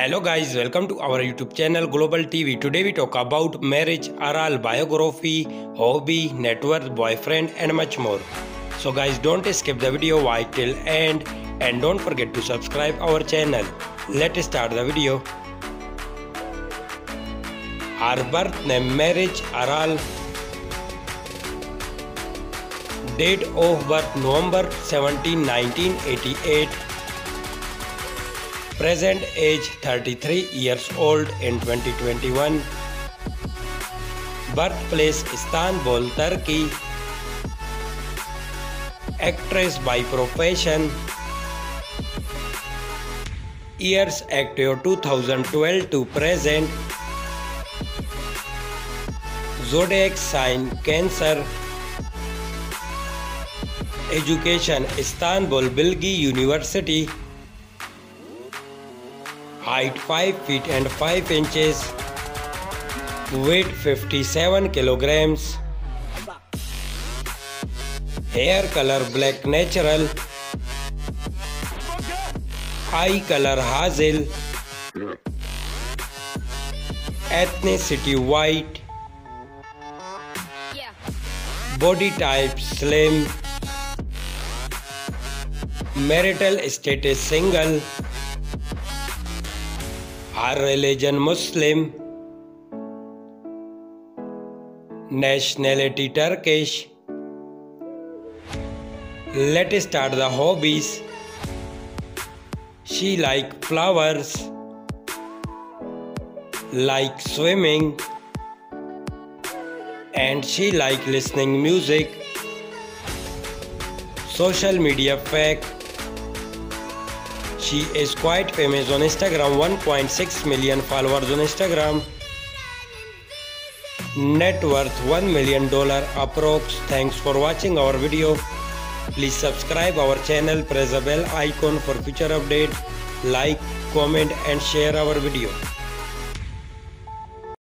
Hello guys, welcome to our YouTube channel Global TV. Today we talk about marriage, Aral, biography, hobby, net worth, boyfriend and much more. So guys, don't skip the video, watch till end and don't forget to subscribe our channel. Let's start the video. Her birth name, marriage, Aral. Date of birth November 17, 1988. Present age 33 years old in 2021. Birthplace Istanbul, Turkey. Actress by profession. Years active 2012 to present. Zodiac sign Cancer. Education Istanbul Bilgi University. Height 5 feet and 5 inches. Weight 57 kilograms. Hair color black natural. Eye color hazel. Ethnicity white. Body type slim. Marital status single. Her religion Muslim. Nationality Turkish. Let's start the hobbies. She like flowers, like swimming, and she like listening music. Social media fact. She is quite famous on Instagram, 1.6 million followers on Instagram. Net worth $1 million approx. Thanks for watching our video. Please subscribe our channel, press the bell icon for future update. Like, comment and share our video.